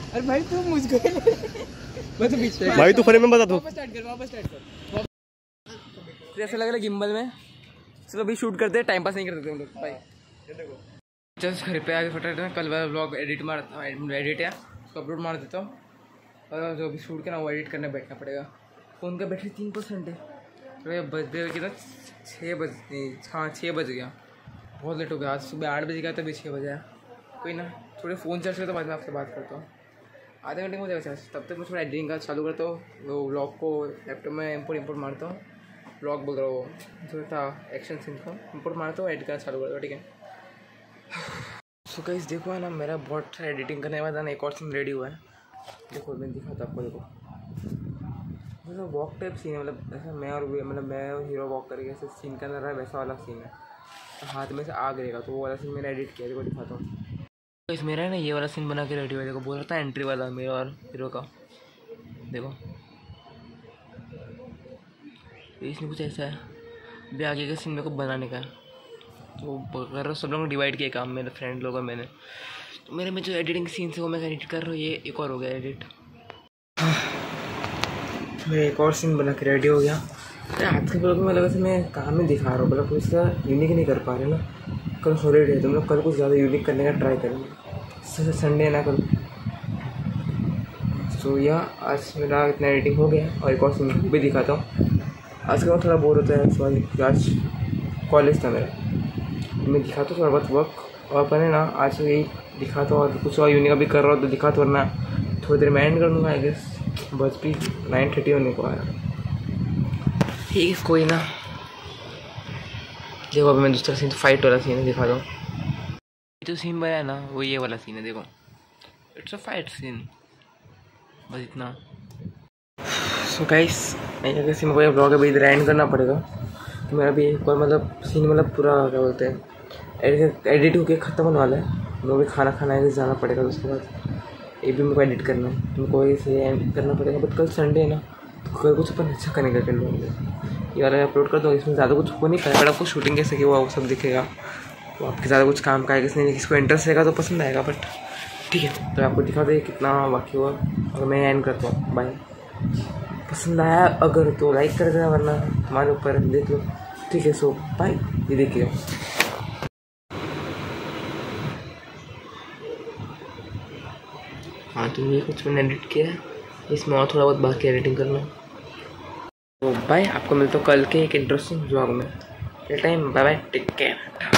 अरे भाई तू मुझको मैं तो बीच में भाई तू फ्रेम में बता दो। वापस स्टार्ट कर। जैसे लग रहा है गिम्बल में। चलो अभी शूट करते हैं, टाइम पास नहीं करते हम लोग भाई। जस्ट घर पे आगे फटाफट कल वाला व्लॉग एडिट है उसको अपलोड मार देता हूँ। और जो अभी शूट के ना वो एडिट करने बैठना पड़ेगा। फ़ोन का बैटरी 3% है। तो बज गए कितना 6 बज गया। बहुत लेट हो गया। आज सुबह 8 बजे गया तभी 6 बजे आया। कोई ना थोड़े फ़ोन चार्ज करता बाद में आपसे बात करता हूँ। आधे घंटे में हो जाएगा चार्ज। तब तक मैं थोड़ा एडिटिंग का चालू करता हूँ। वो व्लॉग को लैपटॉप में इम्पोर्ट मारता हूँ। व्लॉग बोल रहा हूँ जो था एक्शन सीन को इम्पोर्ट मारता हूँ, एडिट करना चालू करता हूँ। ठीक है। सो गाइस देखो है ना, मेरा बहुत एडिटिंग करने के बाद ना एक और सीन रेडी हुआ है। देखो मैं दिखाता आपको। देखो मतलब वॉक टाइप सीन है, मतलब ऐसा मैं और हीरो वॉक करके ऐसे सीन का रहा है, वैसा वाला सीन है। हाथ में से आग रहेगा तो वो वाला सीन मैंने एडिट किया। देखो दिखाता हूँ। तो इस मेरा है ना ये वाला सीन बना के रेडी हुआ। देखो बोल रहा था एंट्री वाला मेरा और हीरो का। देखो इसमें कुछ ऐसा है। भी आगे का सीन मेरे को बनाने का है तो कर रहा। सब लोग डिवाइड किया काम, मेरे फ्रेंड लोग और मैंने। तो मेरे में जो एडिटिंग सीन है वो मैं एडिट कर रहा हूँ। ये एक और हो गया एडिट। मेरा एक और सीन बना के रेडी हो गया। आज के ब्लॉग में लगा मैं काम में दिखा रहा हूँ, मतलब कुछ यूनिक नहीं कर पा रहे ना। कल हॉलीडे है तो हम लोग कल कुछ ज़्यादा यूनिक करने का ट्राई करेंगे। संडे है ना कल। सो या आज मेरा इतना एडिटिंग हो गया और एक और सीन भी दिखाता हूँ। आज का थोड़ा बोर होता है सॉरी, आज कॉलेज था मेरा। मैं दिखाता हूँ थोड़ा बहुत वर्क और अपन है ना आज यही दिखाता हूँ। और कुछ और यूनिक अभी कर रहा हूँ तो दिखाता, वरना थोड़ी देर में एंड कर दूँगा। आई गेस बस भी 9:30 होने को आया। ठीक है कोई ना। देखो अभी मैं दूसरा सीन फाइट वाला सीन दिखा दूँ। जो सीन बनाया ना वो ये वाला सीन है। देखो इट्स अ फाइट सीन, बस इतना। सो गाइस मैं सीन को ब्लॉग अभी इधर एंड करना पड़ेगा। तो मेरा भी एक बार मतलब सीन मतलब पूरा क्या बोलते हैं एडिट होके ख़त्म होने वाला है। मेरे को भी खाना खाना है, जाना पड़ेगा। तो उसके बाद ये भी मेरे को एडिट करना है, तो मेरे इसे एंड करना पड़ेगा। बट कल संडे है ना तो कल कुछ अपन अच्छा करने का कर लूँगा। ये वाला अपलोड कर दूँगा। इसमें ज़्यादा कुछ हो नहीं पाएगा, बट आपको शूटिंग कैसे की हुआ वो सब दिखेगा। तो आपके ज़्यादा कुछ काम का आएगा नहीं, किसको इंटरेस्ट रहेगा तो पसंद आएगा। बट ठीक है तो आपको दिखा दे कितना बाकी हुआ और मैं एंड करता हूँ। बाय। पसंद आया अगर तो लाइक कर देना, वरना हमारे ऊपर देख लो। ठीक है सो बाय। ये देखिए हाँ तो ये कुछ मैंने एडिट किया है, इसमें और थोड़ा बहुत बाकी एडिटिंग करना। तो बाय, आपको मिलता हूँ कल के एक इंटरेस्टिंग व्लॉग में। Time bye bye, take care.